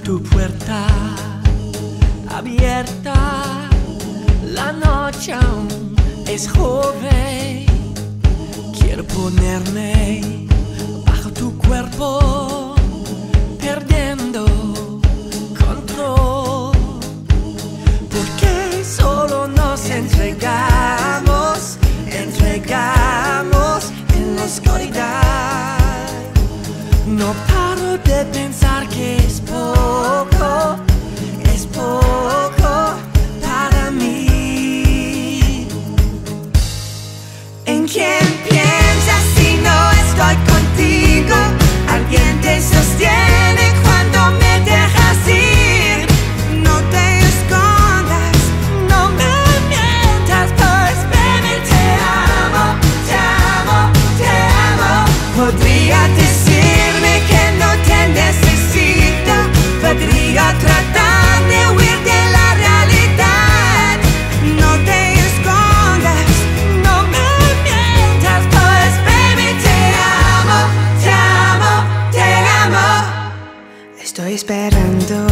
tu puerta abierta, la noche aún es joven. Quiero ponerme bajo tu cuerpo, perdiendo control, porque solo nos entregamos en la oscuridad. No paro de pensar que es poco para mí. ¿En quién piensas si no estoy contigo? Alguien te sostiene cuando me dejas ir. No te escondas, no me mientas, pues baby, te amo, te amo, te amo. Podría decirme que no te necesito, podría tratar de huir de la realidad. No te escondas, no me mientas, pues baby, te amo, te amo, te amo. Estoy esperando